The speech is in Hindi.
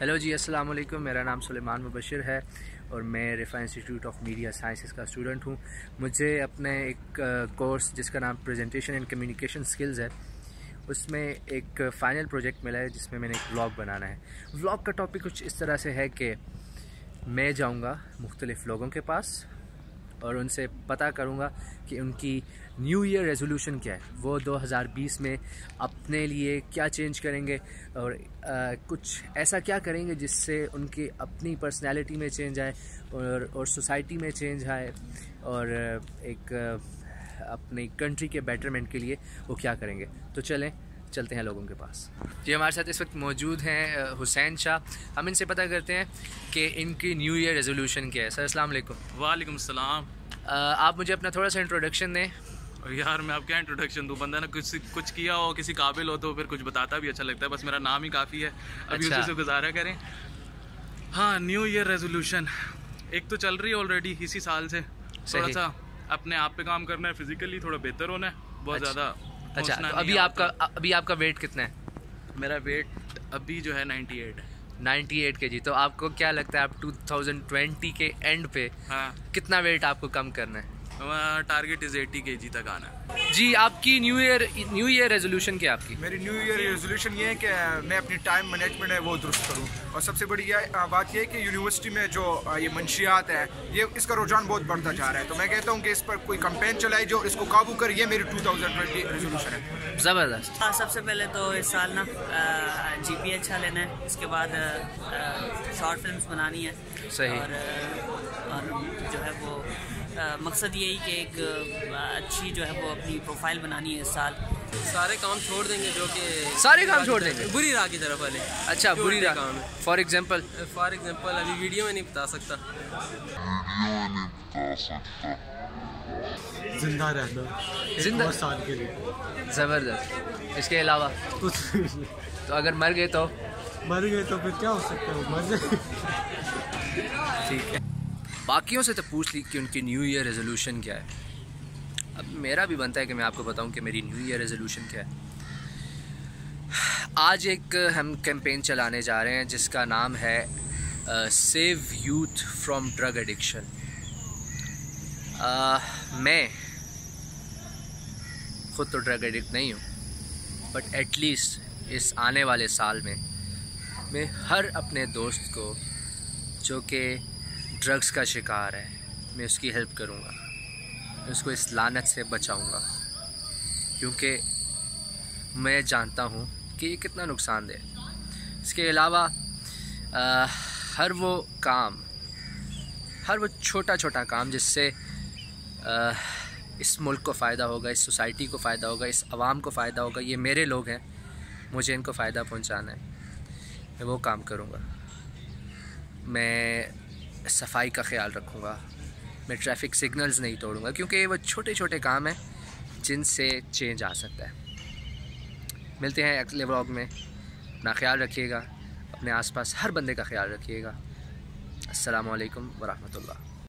हेलो जी, अस्सलाम वालेकुम। मेरा नाम सुलेमान मुबशिर है और मैं Rifa institute of media sciences का स्टूडेंट हूँ। मुझे अपने एक कोर्स जिसका नाम प्रेजेंटेशन एंड कम्युनिकेशन स्किल्स है, उसमें एक फ़ाइनल प्रोजेक्ट मिला है जिसमें मैंने एक व्लॉग बनाना है। व्लॉग का टॉपिक कुछ इस तरह से है कि मैं जाऊँगा मुख्तलिफ़ लोगों के पास और उनसे पता करूँगा कि उनकी न्यू ईयर रेजोल्यूशन क्या है, वो 2020 में अपने लिए क्या चेंज करेंगे और कुछ ऐसा क्या करेंगे जिससे उनकी अपनी पर्सनैलिटी में चेंज आए और सोसाइटी में चेंज आए और एक अपनी कंट्री के बेटरमेंट के लिए वो क्या करेंगे। तो चलते हैं लोगों के पास। जी, हमारे साथ इस वक्त मौजूद हैं हुसैन शाह। हम इनसे पता करते हैं कि इनकी न्यू ईयर रेजोल्यूशन क्या है। सर अस्सलाम वालेकुम। वालेकुम सलाम। आप मुझे अपना थोड़ा सा इंट्रोडक्शन दें। और यार मैं अब क्या इंट्रोडक्शन दूँ, बंदा ना कुछ किया हो, किसी काबिल हो तो फिर कुछ बताता भी अच्छा लगता है। बस मेरा नाम ही काफ़ी है, अभी अच्छा। उसी से गुजारा करें। हाँ, न्यू ईयर रेजोल्यूशन एक तो चल रही है ऑलरेडी इसी साल से। थोड़ा सा अपने आप पे काम करना है, फिजिकली थोड़ा बेहतर होना है, बहुत ज़्यादा। अच्छा, तो अभी आपका वेट कितना है? मेरा वेट अभी जो है 98 है। 98 kg। तो आपको क्या लगता है आप 2020 के एंड पे हाँ, कितना वेट आपको कम करना है? टारगेट इज़ 80 kg तक आना है। जी, आपकी न्यू ईयर रेजोल्यूशन क्या है आपकी? मेरी न्यू ईयर रेजोल्यूशन ये है कि मैं अपनी टाइम मैनेजमेंट है वो दुरुस्त करूँ, और सबसे बड़ी बात ये है कि यूनिवर्सिटी में जो ये मंशियात है, ये इसका रुझान बहुत बढ़ता जा रहा है। तो मैं कहता हूँ कि इस पर कोई कैंपेन चलाई जो इसको काबू करे। ये मेरी 2020 रेजोल्यूशन है। ज़बरदस्त। सबसे पहले तो इस साल ना GPA अच्छा लेना है, इसके बाद शॉर्ट फिल्म्स बनानी है। सही। और जो है वो मकसद यही कि एक अच्छी जो है वो अपनी प्रोफाइल बनानी है इस साल। सारे काम छोड़ देंगे जो कि सारे काम छोड़ देंगे बुरी राह की तरफ वाले। अच्छा, बुरी राह काम है। फॉर एग्जांपल अभी वीडियो में नहीं बता सकता। जिंदा रहना जिंदा साल के लिए। ज़बरदस्त। इसके अलावा कुछ तो अगर मर गए तो फिर क्या हो सकता है, मर जाए। ठीक है। बाकियों से तो पूछ ली कि उनकी न्यू ईयर रेजोल्यूशन क्या है। अब मेरा भी बनता है कि मैं आपको बताऊं कि मेरी न्यू ईयर रेजोल्यूशन क्या है। आज एक हम कैंपेन चलाने जा रहे हैं जिसका नाम है save youth from drug addiction. मैं ख़ुद तो ड्रग एडिक्ट नहीं हूँ, बट एटलीस्ट इस आने वाले साल में मैं हर अपने दोस्त को जो कि ड्रग्स का शिकार है, मैं उसकी हेल्प करूँगा, मैं उसको इस लानत से बचाऊँगा, क्योंकि मैं जानता हूँ कि ये कितना नुकसानदेह। इसके अलावा हर वो छोटा काम जिससे इस मुल्क को फ़ायदा होगा, इस सोसाइटी को फ़ायदा होगा, इस आवाम को फ़ायदा होगा, ये मेरे लोग हैं, मुझे इनको फ़ायदा पहुँचाना है, मैं वो काम करूँगा। मैं सफाई का ख्याल रखूँगा, मैं ट्रैफिक सिग्नल्स नहीं तोड़ूँगा, क्योंकि वो छोटे काम हैं जिनसे चेंज आ सकता है। मिलते हैं अगले व्लॉग में। अपना ख्याल रखिएगा, अपने आसपास हर बंदे का ख्याल रखिएगा। अस्सलामु अलैकुम वरहमतुल्लाह।